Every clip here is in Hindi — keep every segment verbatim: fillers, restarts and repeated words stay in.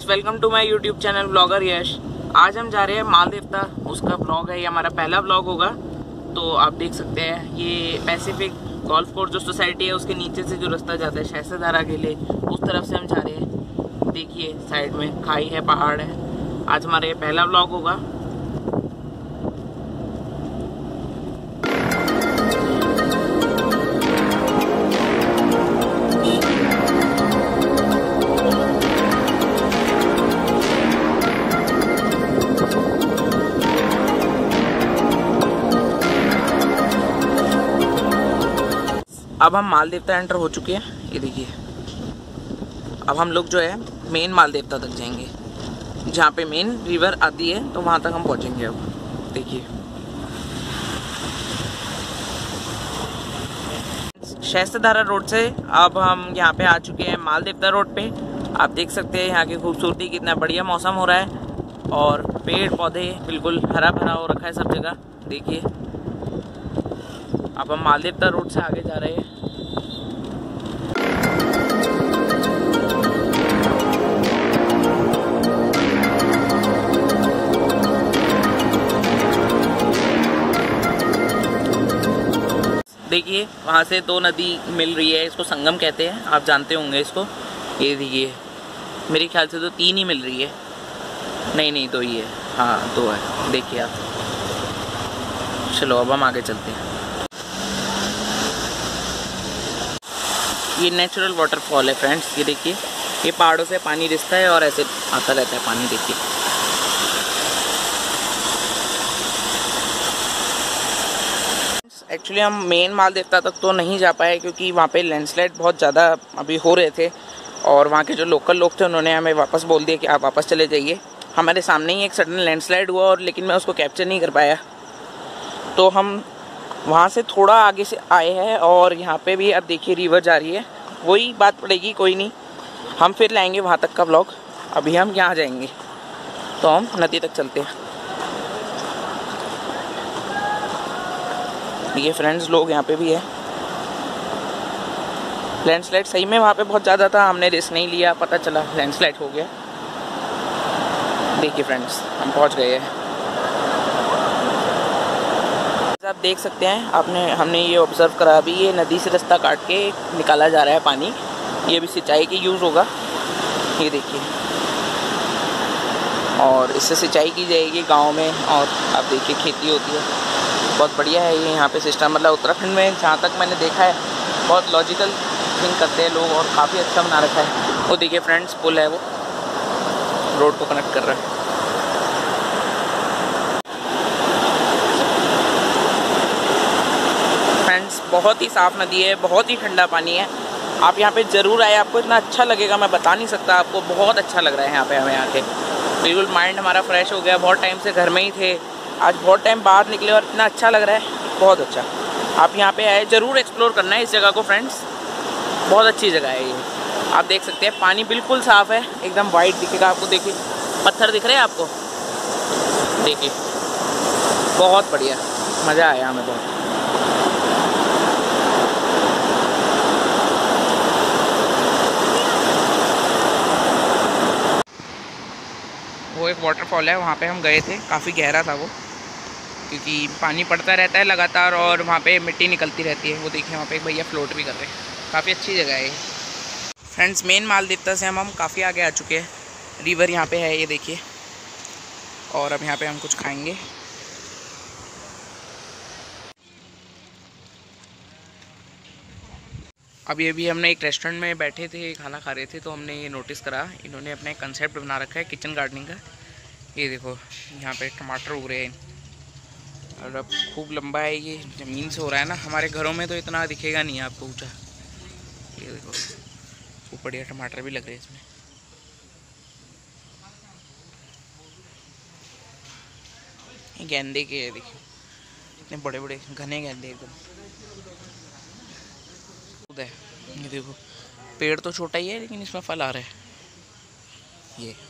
Friends, welcome to my YouTube channel blogger Yash. आज हम जा रहे हैं माल देवता, उसका ब्लॉग है, ये हमारा पहला ब्लॉग होगा। तो आप देख सकते हैं ये पैसिफिक गोल्फ कोर्स जो सोसाइटी है उसके नीचे से जो रास्ता जाता है शहसदारा के लिए, उस तरफ से हम जा रहे हैं। देखिए साइड में खाई है, पहाड़ है। आज हमारा ये पहला ब्लॉग होगा। अब हम माल देवता एंटर हो चुके हैं। ये देखिए, अब हम लोग जो है मेन माल देवता तक जाएंगे, जहाँ पे मेन रिवर आती है, तो वहाँ तक हम पहुँचेंगे। अब देखिए शहसदारा रोड से अब हम यहाँ पे आ चुके हैं माल देवता रोड पे। आप देख सकते हैं यहाँ की खूबसूरती, कितना बढ़िया मौसम हो रहा है और पेड़ पौधे बिल्कुल हरा भरा हो रखा है सब जगह। देखिए अब हम माल देवता रोड से आगे जा रहे हैं। देखिए वहाँ से दो नदी मिल रही है, इसको संगम कहते हैं, आप जानते होंगे इसको। ये देखिए मेरे ख्याल से तो तीन ही मिल रही है, नहीं नहीं दो ही है, हाँ दो है। देखिए आप, चलो अब हम आगे चलते हैं। ये नेचुरल वाटरफॉल है फ्रेंड्स। ये देखिए, ये पहाड़ों से पानी रिसता है और ऐसे आता रहता है पानी। देखिए एक्चुअली हम मेन माल देवता तक तो नहीं जा पाए क्योंकि वहाँ पे लैंडस्लाइड बहुत ज़्यादा अभी हो रहे थे और वहाँ के जो लोकल लोग थे उन्होंने हमें वापस बोल दिया कि आप वापस चले जाइए। हमारे सामने ही एक सडन लैंडस्लाइड हुआ और लेकिन मैं उसको कैप्चर नहीं कर पाया, तो हम वहाँ से थोड़ा आगे से आए हैं और यहाँ पे भी अब देखिए रिवर जा रही है। वही बात पड़ेगी, कोई नहीं, हम फिर लाएंगे वहाँ तक का व्लॉग। अभी हम यहाँ जाएंगे तो हम नदी तक चलते हैं। ये फ्रेंड्स लोग यहाँ पे भी है। लैंडस्लाइड सही में वहाँ पे बहुत ज़्यादा था, हमने रिस्क नहीं लिया, पता चला लैंडस्लाइड हो गया। देखिए फ्रेंड्स हम पहुँच गए हैं। आप देख सकते हैं, आपने हमने ये ऑब्ज़र्व करा, अभी ये नदी से रास्ता काट के निकाला जा रहा है पानी। ये भी सिंचाई के यूज़ होगा, ये देखिए, और इससे सिंचाई की जाएगी गांव में। और आप देखिए खेती होती है, बहुत बढ़िया है ये यहाँ पे सिस्टम। मतलब उत्तराखंड में जहाँ तक मैंने देखा है बहुत लॉजिकल थिंक करते हैं लोग और काफ़ी अच्छा बना रखा है। वो देखिए फ्रेंड्स पुल है, वो रोड को कनेक्ट कर रहा है। फ्रेंड्स बहुत ही साफ़ नदी है, बहुत ही ठंडा पानी है। आप यहाँ पे ज़रूर आए, आपको इतना अच्छा लगेगा मैं बता नहीं सकता आपको। बहुत अच्छा लग रहा है यहाँ पे हमें आके, बिल्कुल माइंड हमारा फ्रेश हो गया। बहुत टाइम से घर में ही थे, आज बहुत टाइम बाहर निकले और इतना अच्छा लग रहा है, बहुत अच्छा। आप यहाँ पे आए, ज़रूर एक्सप्लोर करना है इस जगह को फ्रेंड्स, बहुत अच्छी जगह है ये। आप देख सकते हैं पानी बिल्कुल साफ़ है, एकदम वाइट दिखेगा आपको। देखिए पत्थर दिख रहे हैं आपको, देखिए बहुत बढ़िया, मज़ा आया हमें बहुत। वो एक वाटरफॉल है, वहाँ पे हम गए थे, काफ़ी गहरा था वो, क्योंकि पानी पड़ता रहता है लगातार और वहाँ पे मिट्टी निकलती रहती है। वो देखिए वहाँ पे एक भैया फ्लोट भी कर रहे हैं, काफ़ी अच्छी जगह है ये। फ्रेंड्स मेन माल देवता से हम हम काफ़ी आगे आ चुके हैं। रिवर यहाँ पे है, ये देखिए, और अब यहाँ पे हम कुछ खाएंगे। अभी अभी हमने एक रेस्टोरेंट में बैठे थे, खाना खा रहे थे, तो हमने ये नोटिस करा, इन्होंने अपना एक कंसेप्ट बना रखा है किचन गार्डनिंग का। ये देखो यहाँ पे टमाटर उग रहे हैं और अब खूब लंबा है, ये ज़मीन से हो रहा है ना। हमारे घरों में तो इतना दिखेगा नहीं आपको ऊँचा। ये देखो खूब बढ़िया टमाटर भी लग रहे हैं इसमें। ये गेंदे के है, देखिए इतने बड़े बड़े घने गेंदे एकदम। है ये देखो, पेड़ तो छोटा ही है लेकिन इसमें फल आ रहा है। ये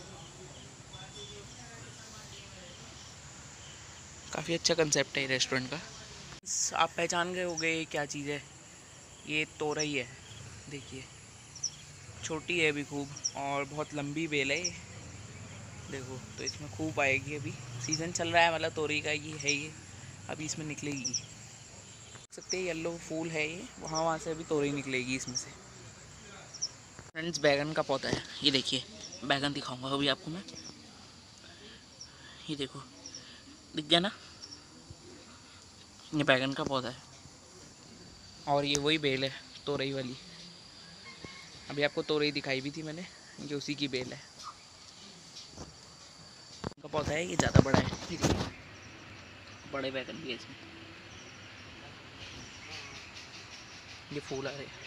काफ़ी अच्छा कंसेप्ट है रेस्टोरेंट का। आप पहचान गए होंगे क्या चीज़ है, ये तोरई है। देखिए छोटी है अभी खूब, और बहुत लंबी बेल है ये देखो। तो इसमें खूब आएगी, अभी सीज़न चल रहा है मतलब तोरी का ये है, ये अभी इसमें निकलेगी। देख सकते हैं येलो फूल है ये, वहाँ वहाँ से अभी तोरी निकलेगी इसमें से। फ्रेंड्स बैगन का पौधा है, ये देखिए बैगन दिखाऊंगा अभी आपको मैं। ये देखो दिख गया ना, ये बैगन का पौधा है और ये वही बेल है तोरई वाली। अभी आपको तोरई दिखाई भी थी मैंने, ये उसी की बेल है का पौधा है। ये ज़्यादा बड़ा है, ये देखिए बड़े बैगन भी है इसमें, ये फूल आ रहे हैं।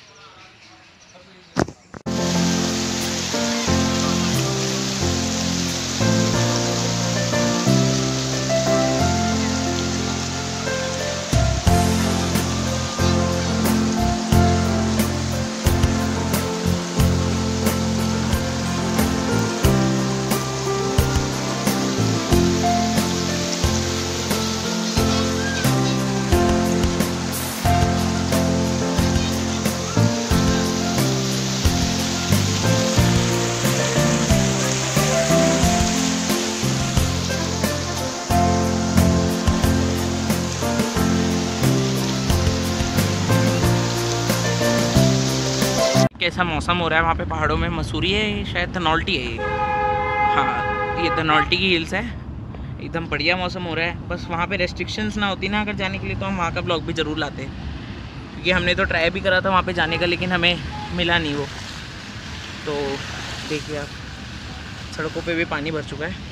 कैसा मौसम हो रहा है वहाँ पे पहाड़ों में। मसूरी है ये, शायद धनौल्टी है ये, हाँ ये धनौल्टी की हिल्स है। एकदम बढ़िया मौसम हो रहा है। बस वहाँ पे रेस्ट्रिक्शंस ना होती ना अगर जाने के लिए, तो हम वहाँ का ब्लॉग भी ज़रूर लाते क्योंकि हमने तो ट्राई भी करा था वहाँ पे जाने का, लेकिन हमें मिला नहीं वो। तो देखिए आप, सड़कों पे भी पानी भर चुका है।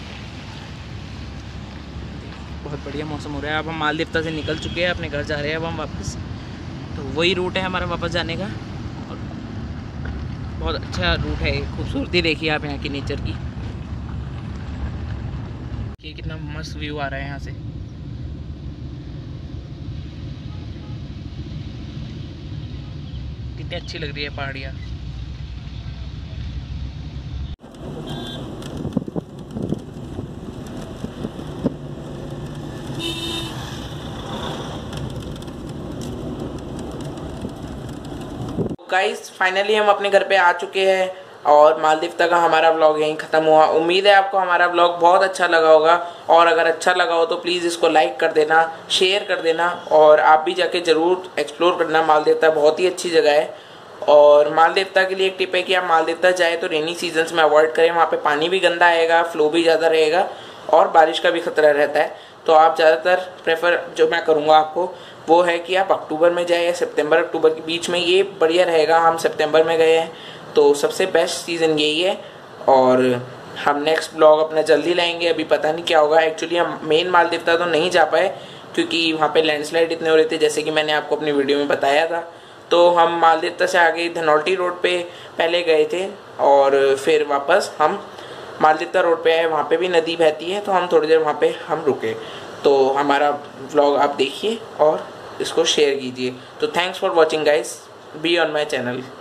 बहुत बढ़िया मौसम हो रहा है। अब हम मालदेवता से निकल चुके हैं, अपने घर जा रहे हैं अब हम वापस। तो वही रूट है हमारा वापस जाने का, और बहुत अच्छा रूट है। खूबसूरती देखिए आप यहाँ की नेचर की, ये कितना मस्त व्यू आ रहा है यहाँ से। कितनी अच्छी लग रही है पहाड़ियाँ। गाइस फाइनली हम अपने घर पे आ चुके हैं और मालदीव का हमारा व्लॉग यहीं ख़त्म हुआ। उम्मीद है आपको हमारा व्लॉग बहुत अच्छा लगा होगा, और अगर अच्छा लगा हो तो प्लीज़ इसको लाइक कर देना, शेयर कर देना, और आप भी जाके ज़रूर एक्सप्लोर करना। मालदीव बहुत ही अच्छी जगह है। और मालदीव के लिए एक टिप है कि आप मालदीव जाए तो रेनी सीजन्स में अवॉइड करें, वहाँ पे पानी भी गंदा आएगा, फ्लो भी ज़्यादा रहेगा और बारिश का भी खतरा रहता है। तो आप ज़्यादातर प्रेफर जो मैं करूँगा आपको वो है कि आप अक्टूबर में जाए या सितंबर अक्टूबर के बीच में, ये बढ़िया रहेगा। हम सितंबर में गए हैं तो सबसे बेस्ट सीज़न यही है। और हम नेक्स्ट ब्लॉग अपना जल्दी लाएंगे, अभी पता नहीं क्या होगा। एक्चुअली हम मेन मालदीव तो नहीं जा पाए क्योंकि वहाँ पे लैंडस्लाइड इतने हो रहे थे, जैसे कि मैंने आपको अपनी वीडियो में बताया था। तो हम मालदीव से आगे धनौल्टी रोड पे पहले गए थे और फिर वापस हम मालदीव रोड पे आए, वहाँ पे भी नदी बहती है, तो हम थोड़ी देर वहाँ पे हम रुके। तो हमारा व्लॉग आप देखिए और इसको शेयर कीजिए। तो thanks for watching guys, be on my channel.